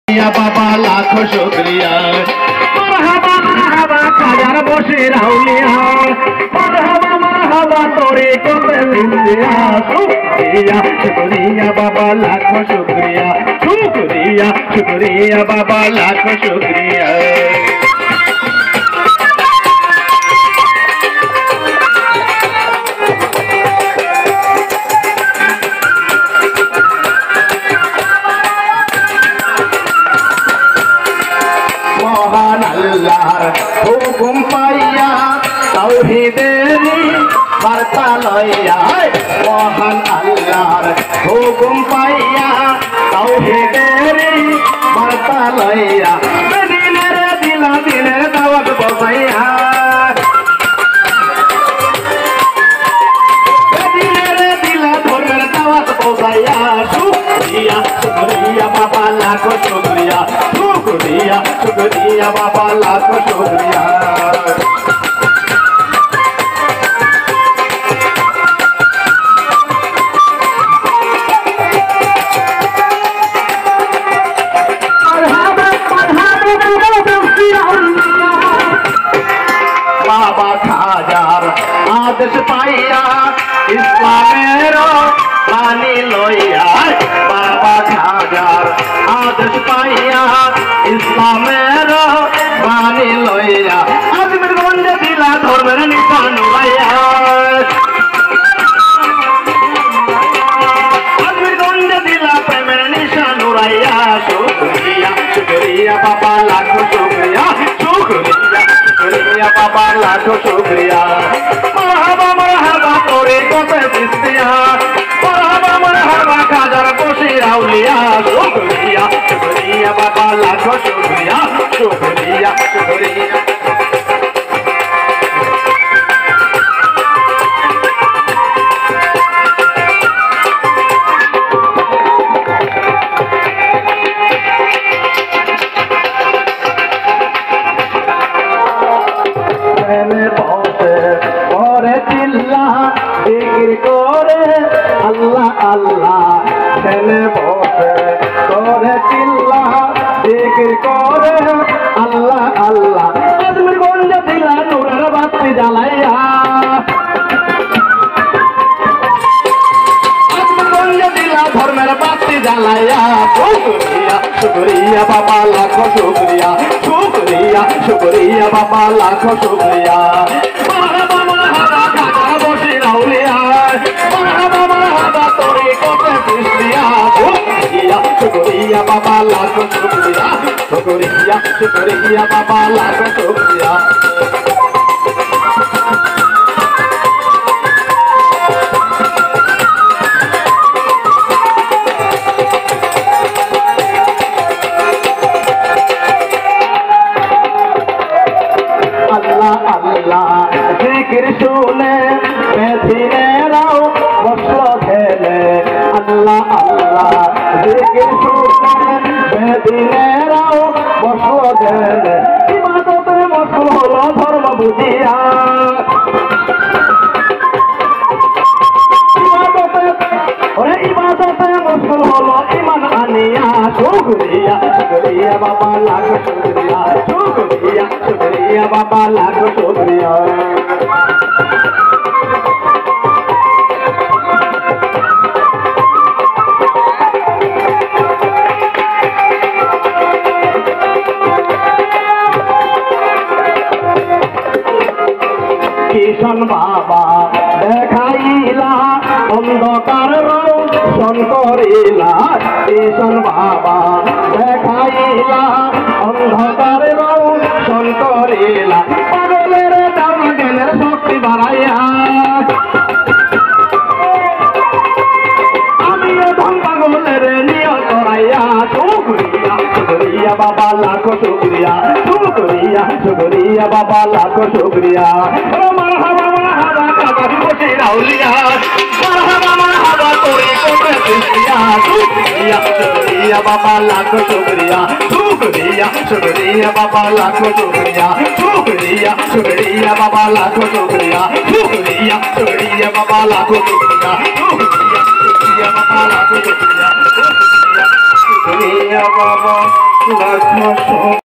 या बाबा लाखों शुक्रिया। मरहबा मरहबा खाजार बसे राउलिया, मरहबा तोरे को मिलिया। शुक्रिया शुक्रिया बाबा लाखों शुक्रिया, शुक्रिया शुक्रिया बाबा लाखों शुक्रिया। हुकुम पाइया तौहीदेरी वार्ता लइया, महान अल्लाहर हुकुम पाइया तौहीदेरी वार्ता लइया। दिनेर दिला दिनेर दावत बसाइया, दिनेर दिला धर्मेर दावत बसाइया। शुक्रिया शुक्रिया बाबा लाखों शुक्रिया, शुक्रिया शुक्रिया बाबा लाखों शुक्रिया। बाबा खाजार आदेश पाइया इस्लामेर पानी लोइया, बाबा खाजार आदेश पाइया इस्लामेर पानी लोइया। आजमेर गंजे दिला धर्मेर निशान उड़ाइया, आजमेर गंजे दिला प्रेमेर निशान उड़ाइया। शुक्रिया शुक्रिया बाबा लाखों शुक्रिया, शुक्रिया शुक्रिया बाबा लाखों शुक्रिया। मरहबा मरहबा तोरे कोते दिस्तिया, मरहबा मरहबा खाजार बसे राउलिया। शुक्रिया शुक्रिया बाबा लाखों शुक्रिया, शुक्रिया शुक्रिया। अल्लाह अल्लाह तेने बसे तोरे चिल्ला जिक्र करे अल्लाह अल्लाह। आजमेर गंजे दिला नूरेर बाती জ্বালাইয়া, आजमेर गंजे दिला धर्मेर बाती জ্বালাইয়া। शुक्रिया शुक्रिया बाबा लाखों शुक्रिया, शुक्रिया शुक्रिया बाबा लाखों शुक्रिया। मरहबा मरहबा खाजार बसे राउलिया, मरहबा मरहबा तोरे कोते दिस्तिया। शुक्रिया शुक्रिया बाबा लाखों शुक्रिया, शुक्रिया शुक्रिया बाबा लाखों शुक्रिया। अल्लाह अल्लाह जिक्र सुने बेदिनेराও বসল খেলে। अल्लाह अल्लाह जिक्र सुने बेदिनेराও বসল খেলে। ইবাদতের মশগুল হলো ধর্ম বুঝিয়া, ইবাদতে মশগুল হলো ঈমান আনিয়া। শুকরিয়া শুকরিয়া বাবা লাখো শুকরিয়া, শুকরিয়া শুকরিয়া বাবা লাখো শুকরিয়া। কিষণ বাবা দেখাইলা অন্ধকার রোশন করিলা, কিষণ বাবা দেখাইলা অন্ধকার রোশন করিলা। পাগলের দাওয়া জ্ঞানের শক্তি বাড়াইয়া, আমিও ধন পাগলের নিয়ত করাইয়া। শুক্রিয়া শুক্রিয়া বাবা লাখো শুক্রিয়া, শুক্রিয়া শুক্রিয়া বাবা লাখো শুক্রিয়া। मरहबा मरहबा खाजार बसे राउलिया, मरहबा मरहबा तोरे कोते दिस्तिया। शुक्रिया शुक्रिया बाबा लाखों शुक्रिया, शुक्रिया शुक्रिया बाबा लाखों शुक्रिया, शुक्रिया शुक्रिया बाबा लाखों शुक्रिया, शुक्रिया शुक्रिया बाबा लाखों शुक्रिया, शुक्रिया शुक्रिया बाबा लाखों शुक्रिया, शुक्रिया शुक्रिया बाबा। লাখো